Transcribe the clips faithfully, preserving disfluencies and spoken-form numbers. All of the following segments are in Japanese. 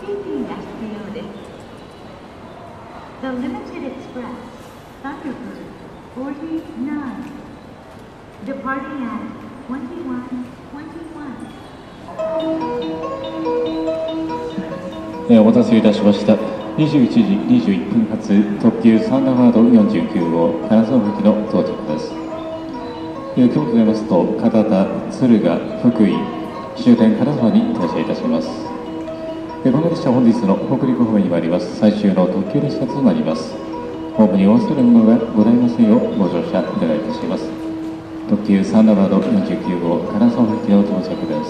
券が必要です。The Limited Express Thunderbird forty-nine departing at twenty-one twenty-one。 お待たせいたしました。にじゅういちじにじゅういっぷん発特急サンダーバードよんじゅうきゅう号金沢行きの到着です。今日ございますと片田、敦賀、福井終点金沢に停車いたします。この列車本日の北陸方面に参ります最終の特急列車となります。ホームにお忘れ物がございませんようご乗車お願いいたします。特急サンダーバードよんじゅうきゅう号金沢行きの到着です。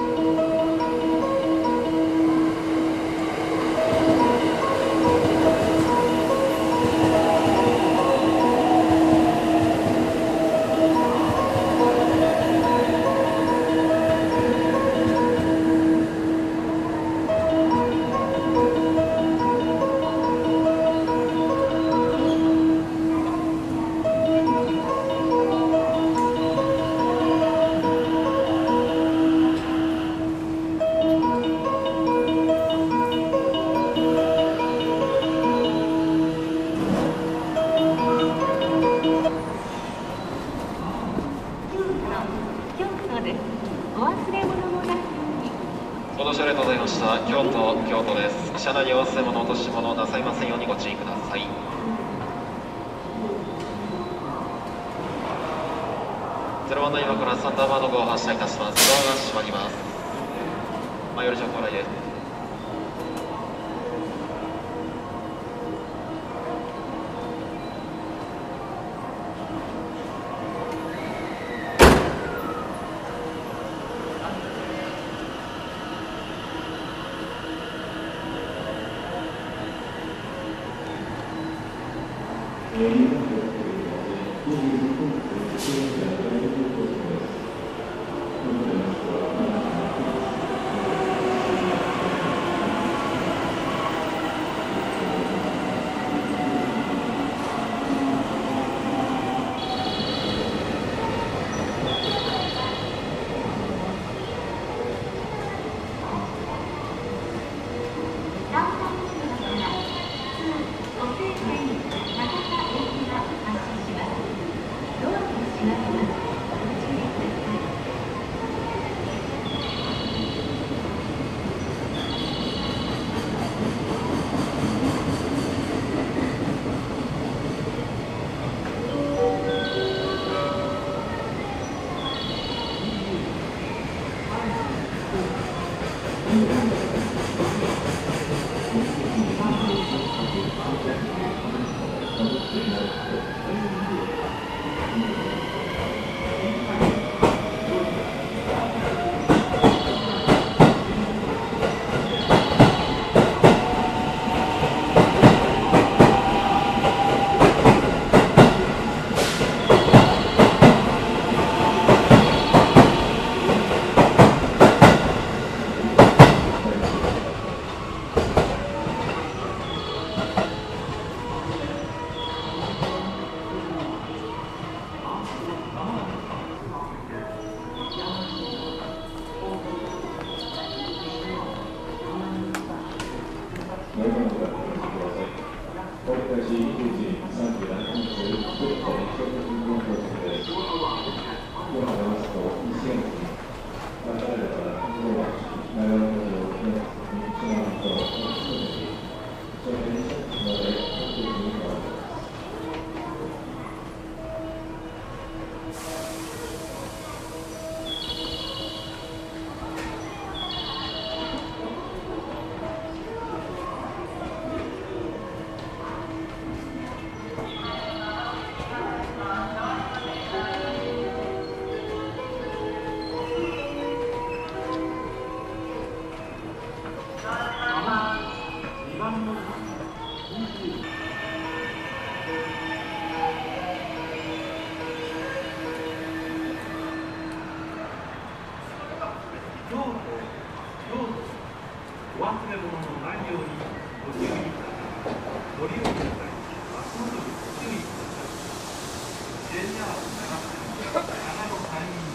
ご乗車ありがとうございました。京都、京都です。車内にお忘れ物、落とし物なさいませんようにご注意ください。ゼロワンの今からサンダーバード号を発車いたします。ドアが閉まります。前より情報来です。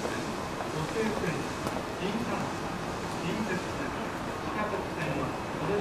新幹線、近鉄線、地下鉄線はこ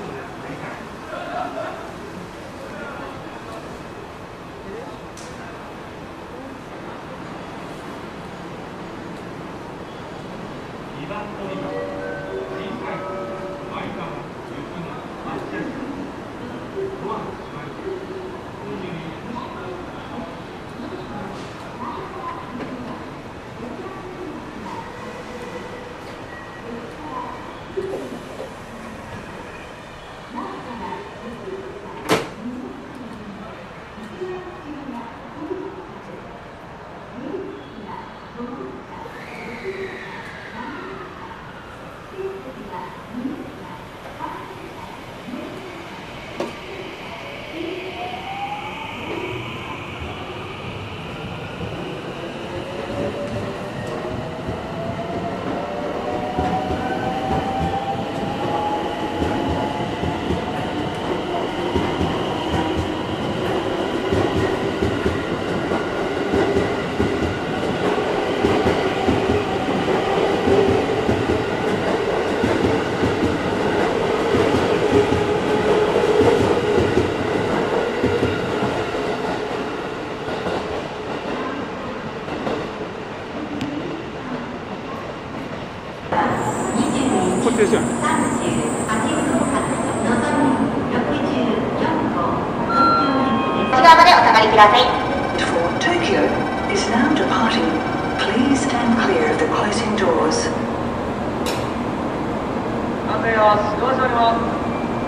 りください。 For Tokyo is now departing. Please stand clear of the closing doors. 安全は出動しております。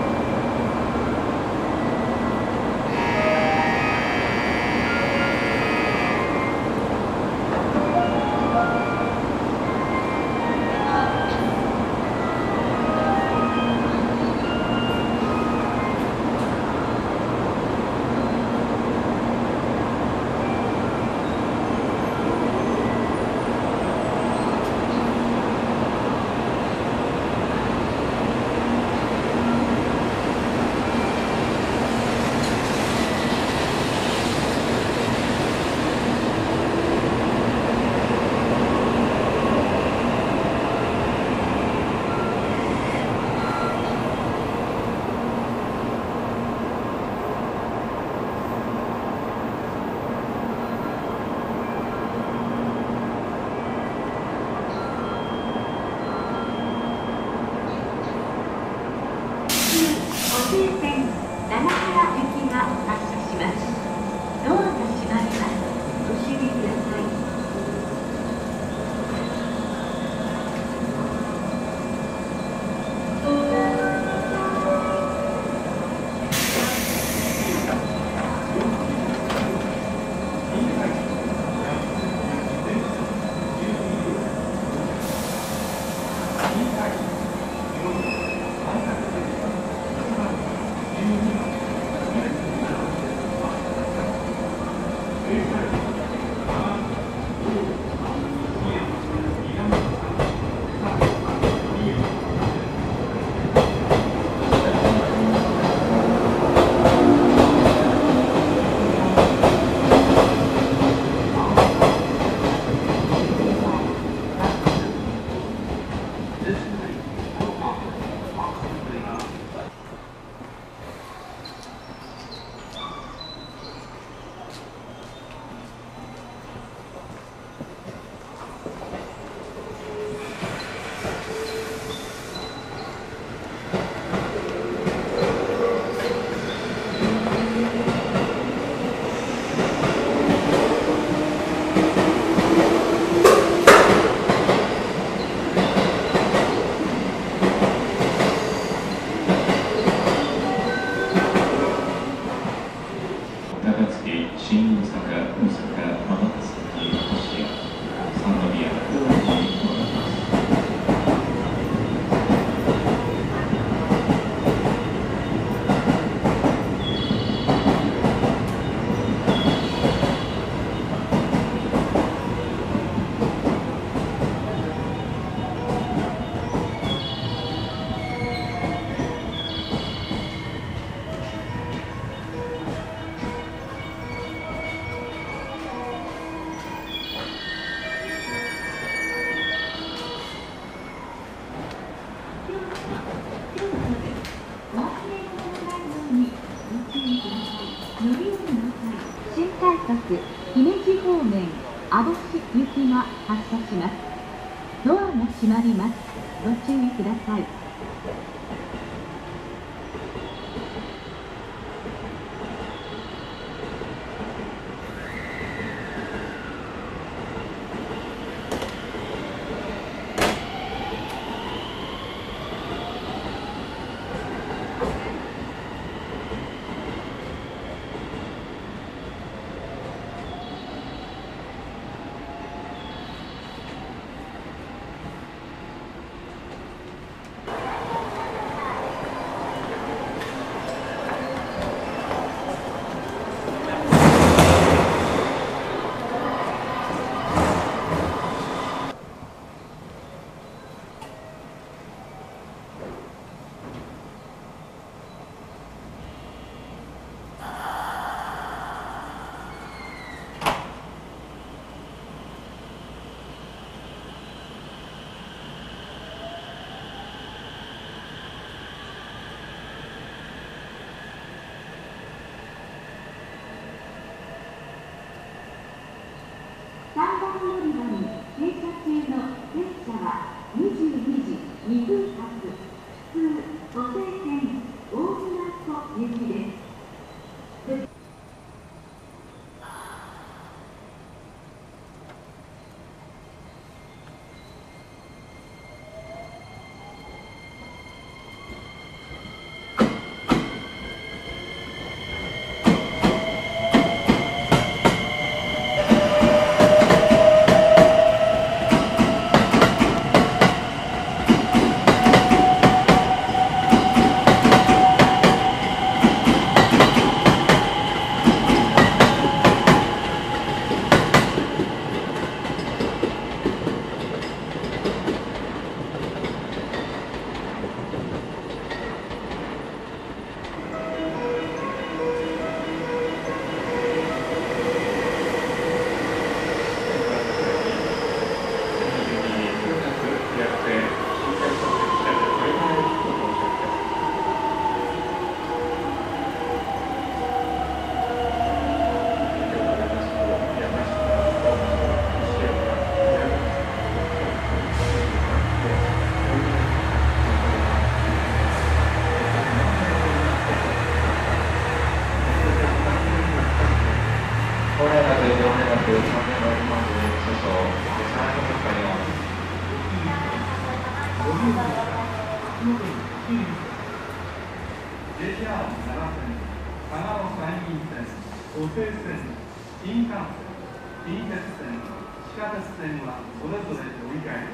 網干行きが発車します。ドアが閉まります。ご注意ください。さんばん乗り場に停車中の列車はにじゅうにじにふん発普通湖西線大船渡行きです。 ジェイアールなな 線、長野山陰線、湖西線、新幹線、近鉄線、地下鉄線はそれぞれ乗り換えです。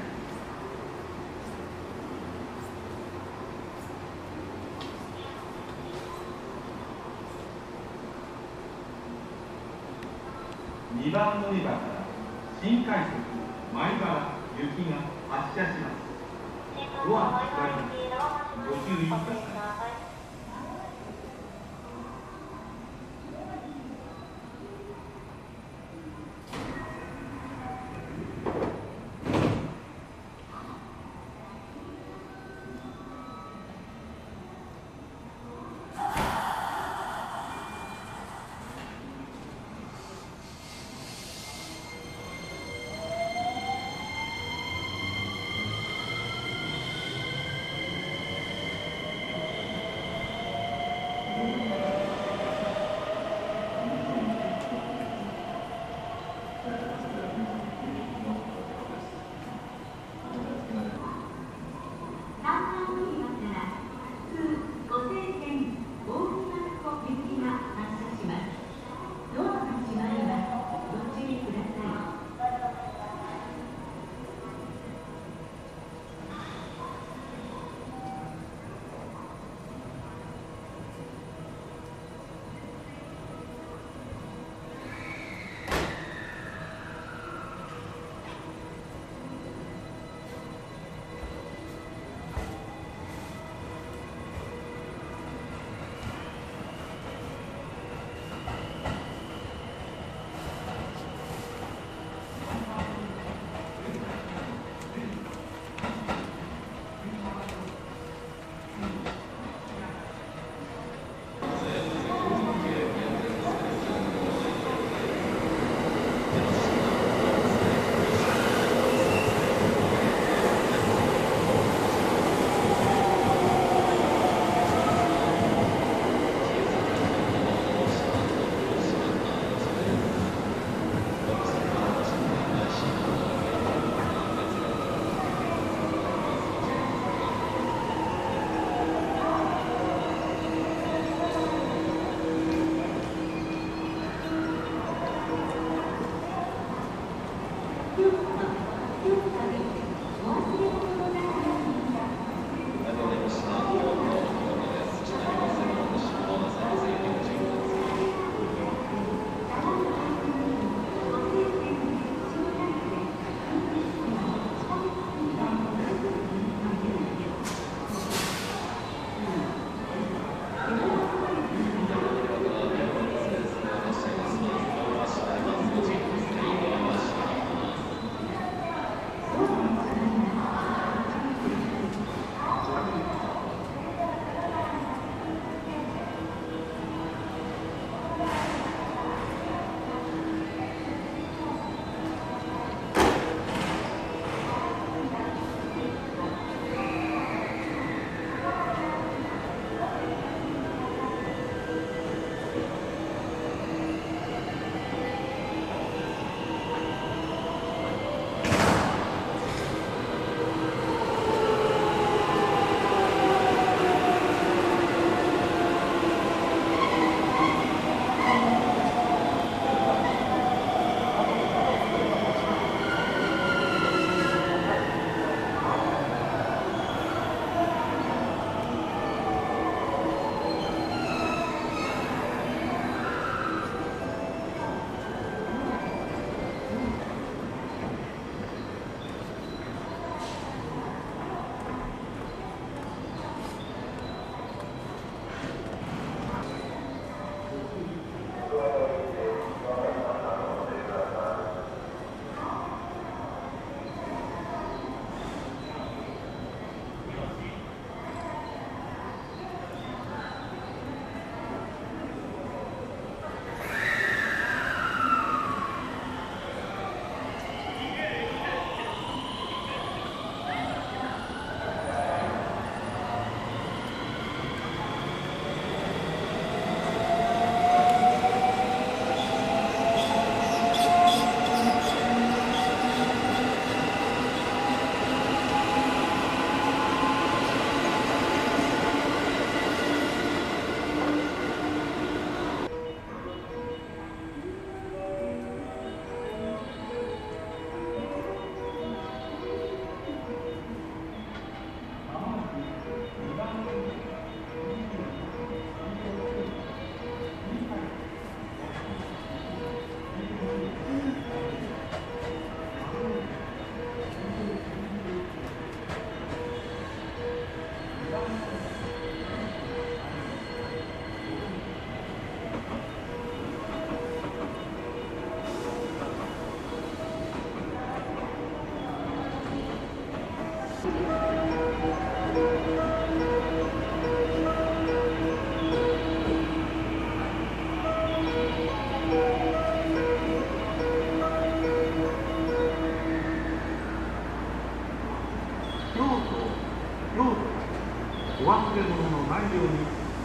にばん乗り場から新快速米原行きが発車します。ドア閉まります。ご注意ください。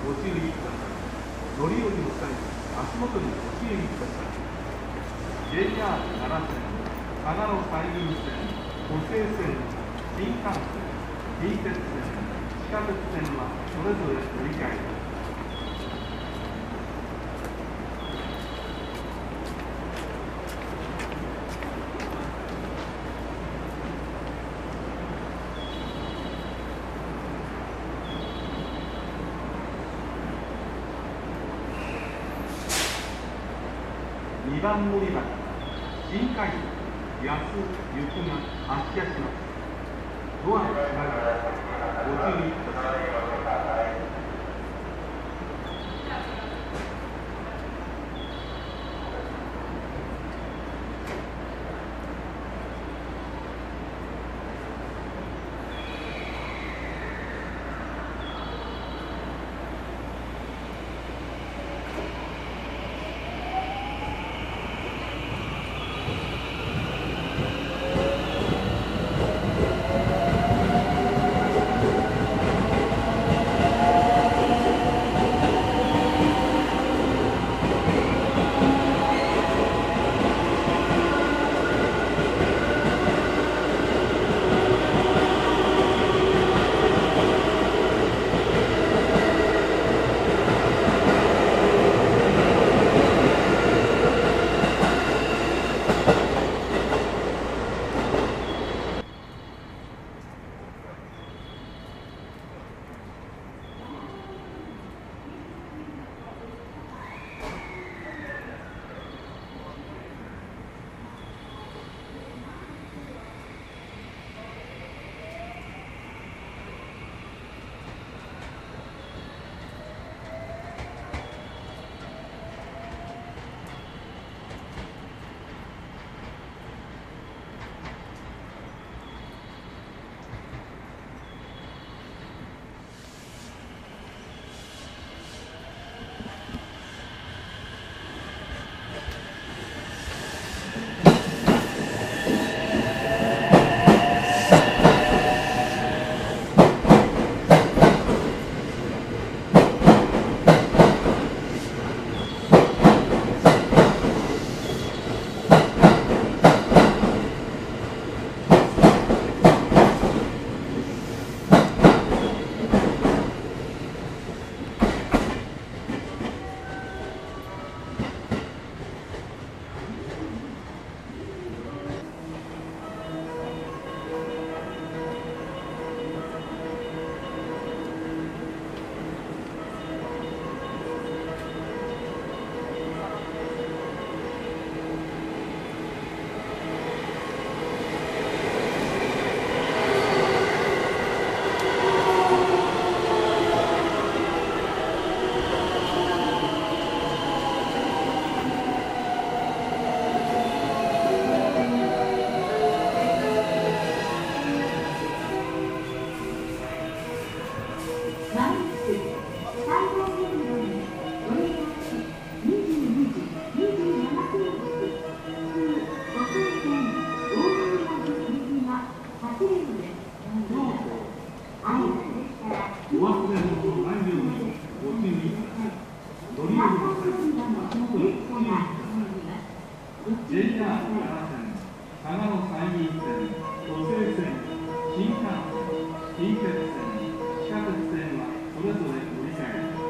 ご注意ください。乗り降りの際、足元にご注意ください。 ジェイアールなな 線、長野海浜線、湖西線、新幹線、近鉄線、地下鉄線はそれぞれ乗り換えです。にばん乗り場から新快速安行きが発車します。ドアの閉まりご注意ください。ジェイアールなな 線、長野山陰線、湖西線、新幹線、近鉄線、地下鉄線はそれぞれ乗り換えます。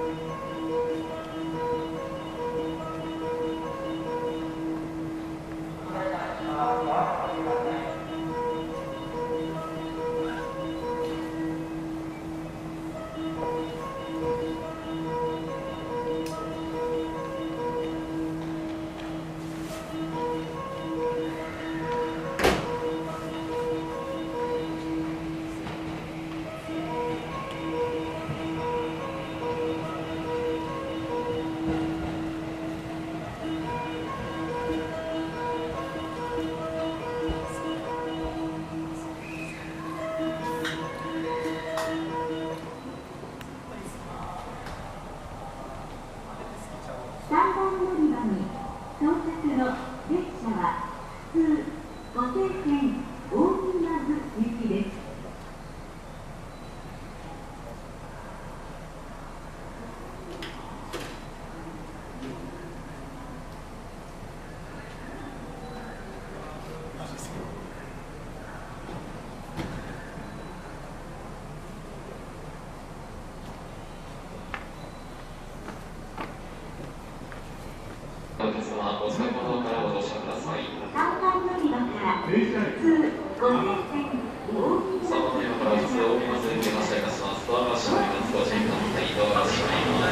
さんばん乗り場に到着の列車は普通湖西線大宮津行きです。 はお近くの方からご乗車ください。 さんばん乗り場から普通ごせん線さんばん乗り場から普通大見松行き発車いたします。ドアが閉まります。ご注意ください。ドアが閉まります。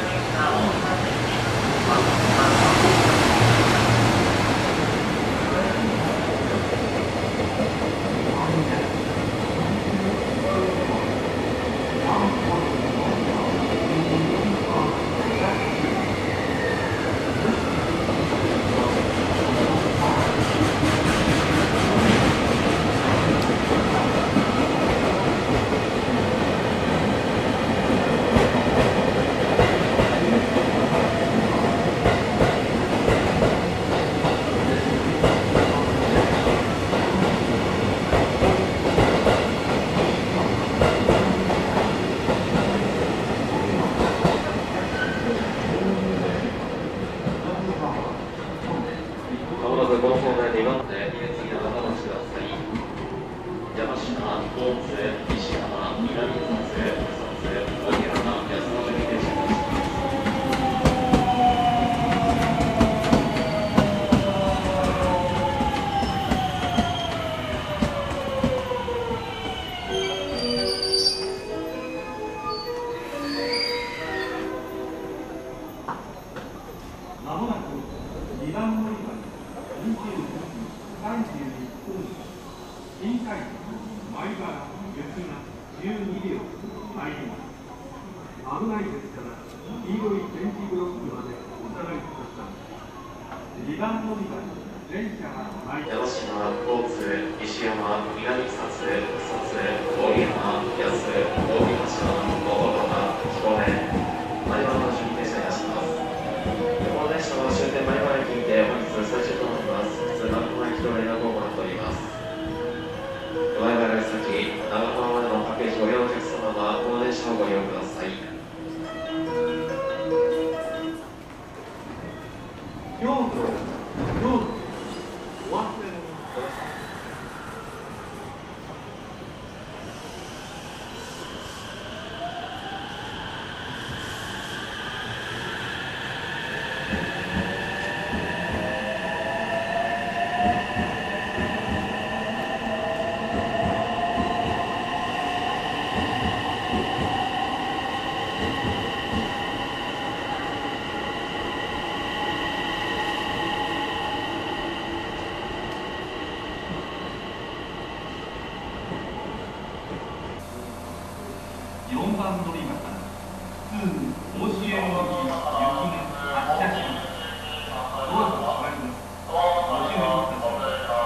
まもなくにばん乗り場ににじゅうごじさんじゅういっぷん、新海道米原雪がじゅうにびょう入ります。危ないですから黄色い点字ブロックまでお下がりください。にばん乗り場に電車が参ります。 山科、交通、石山、南草津、草津、郡山、八須、大木橋、元川、彦根、米原の順停車いたします。この電車は終点米原駅にて本日最終となります。普通長浜駅と連絡を行っております。米原より先、長浜までのパッケージご利用のお客様はこの電車をご利用ください。 京都、京都、お忘れ物ください。よんばん乗り場から普通甲子園行き行きが発車します。ドアが閉まります。ご注意ください。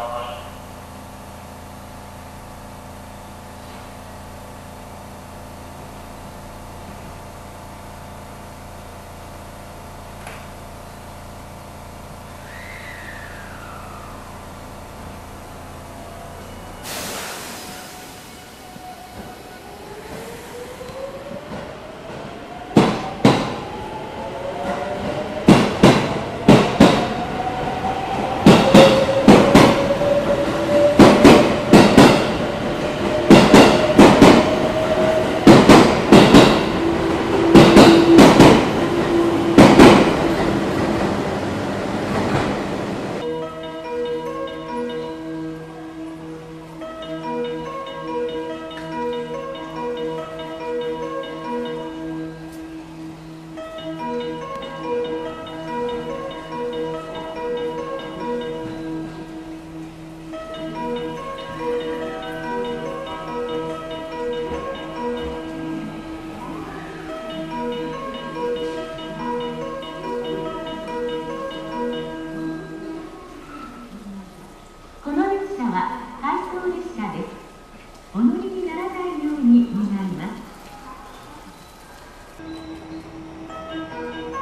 この列車は回送列車です。お乗りにならないように願います。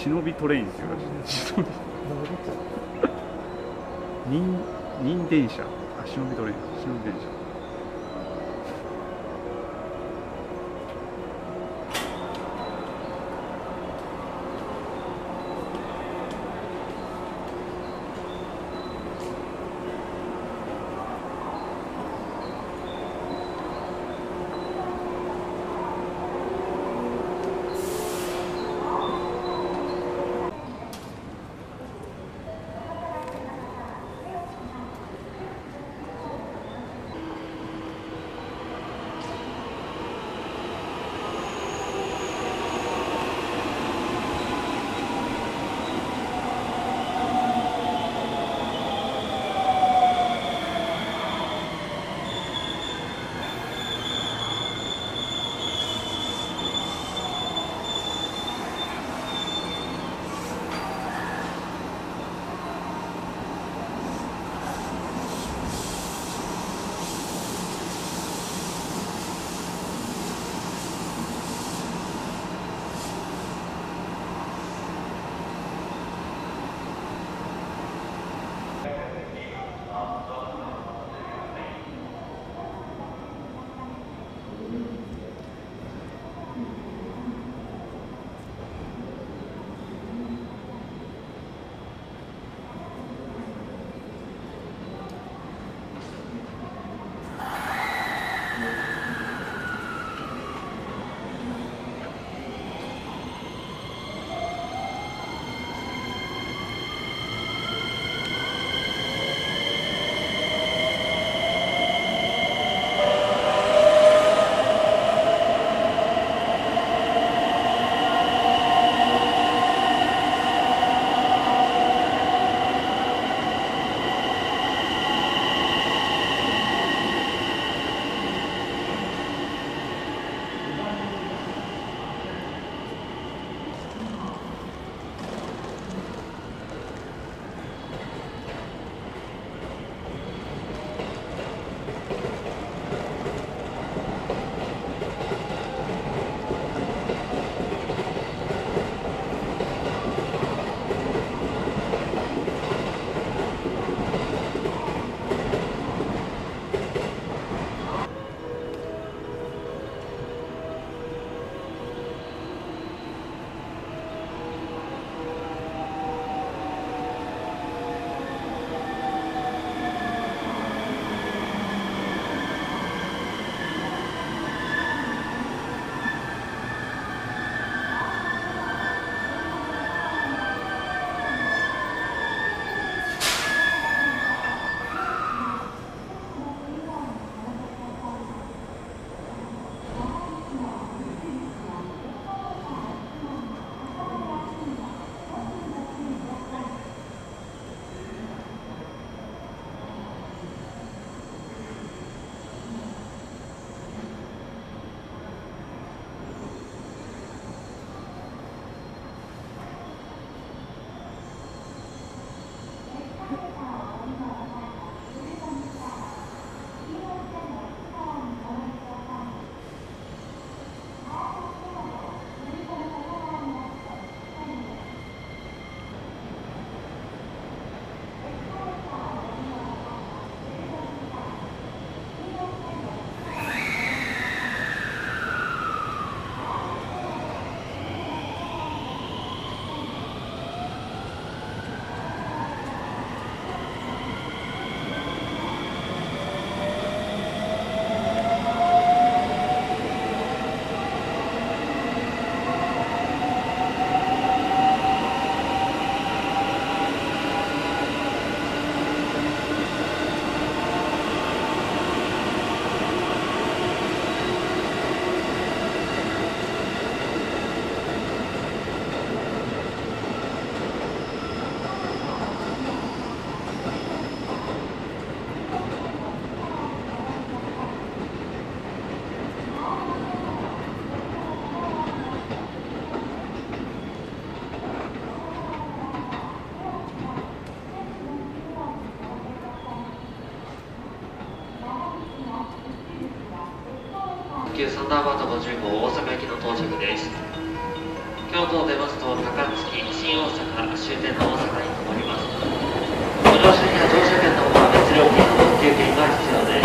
忍びトレインっていうらしい。忍び忍忍電車、あ、忍びトレイン、忍び電車。 急サンダーバードごじゅう号大阪行きの到着です。 京都を出ますと高槻、新大阪、終点の大阪に停まります。ご乗車には乗車券の方は別料金の特急券が必要です。